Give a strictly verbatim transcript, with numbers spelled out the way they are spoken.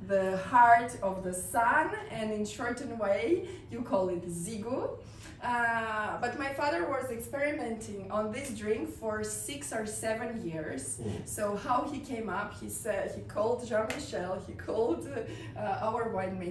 the heart of the sun, and in shortened way you call it zigu. Uh, but my father was experimenting on this drink for six or seven years. Mm. So how he came up, he said, he called Jean-Michel, he called uh, our winemaker.